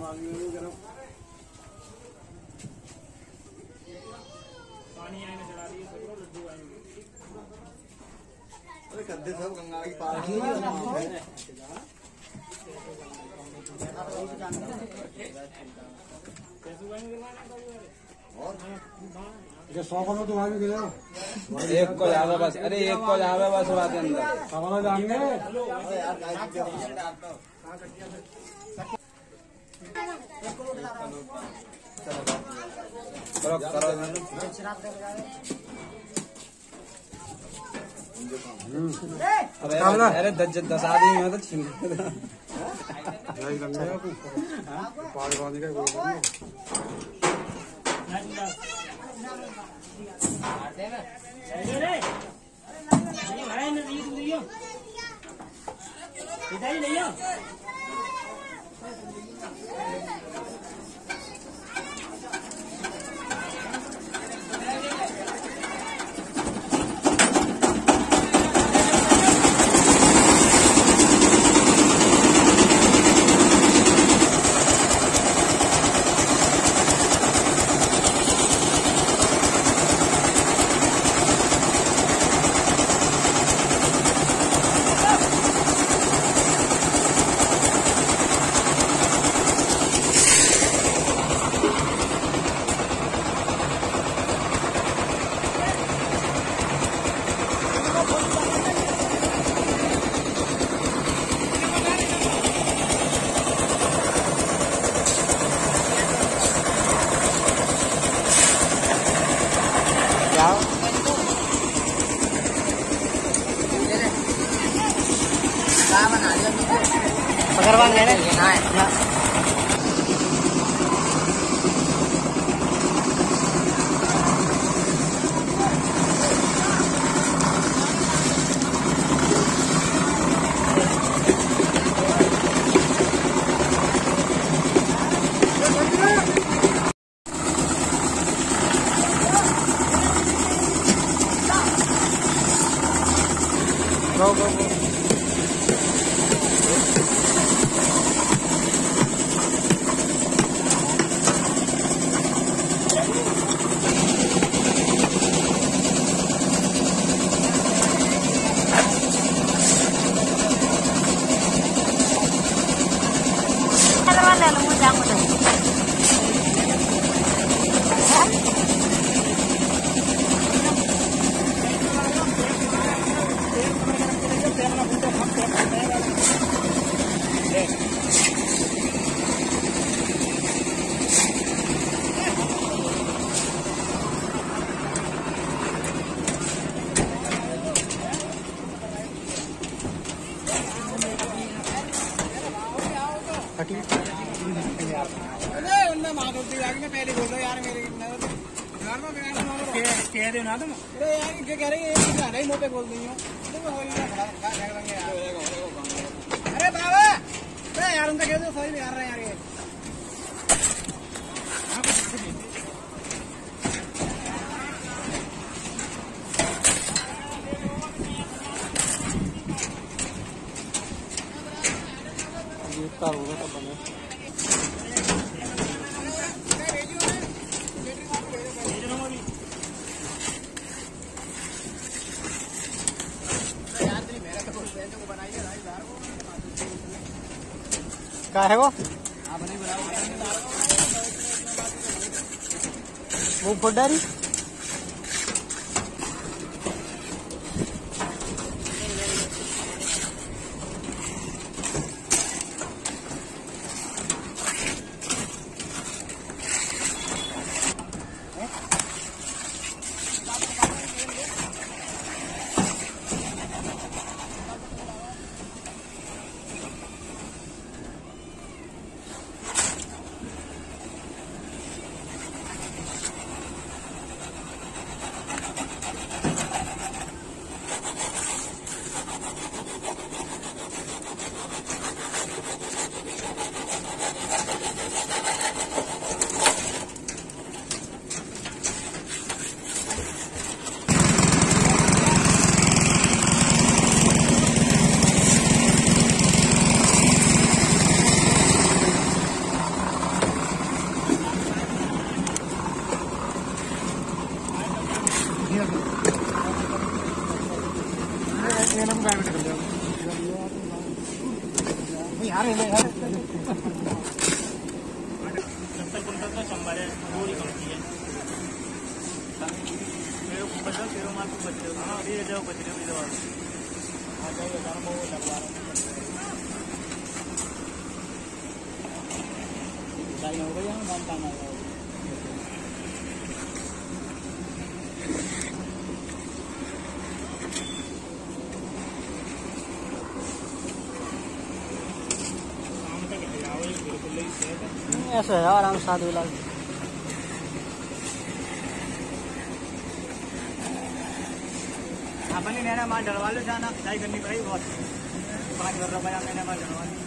गद्दे सब गंगा की पानी ये 100 को तो वहाँ भी गए एक को जावे बस। अरे एक को जावे बस बात अंदर हमारा जाएंगे करो करो। अरे 10 आदमी में तो छीन यही करना है पार पानी का कोई नहीं पकड़वा ले रहे ना go go go पहले बोल रहा यार मेरे कह रहे हो ना तुम। अरे यार क्या कह रहे हैं नहीं मुँह पे बोल रही हो। अरे बाबा यार उनका कह दो सही नहीं कर रहे यार ये होगा तब बने क्या है वो फुड्डारी यार यार 70 क्विंटल तो 100 है, थोड़ी कमती है। मेरे को बचा तेरे माल को बचे हाँ ये जाओ बच रहे हो दवा आ जाइए दाम वो लगवा रहा हूं सही हो गया दाम काम आएगा काम तक जाओ ये बिल्कुल ही सेट है ऐसा है आराम से 7 लाख अपनी नैना माल डलवा लो जाना सिलाई करनी पड़ेगी बहुत 5 रुपया मैंने माल डलवा लो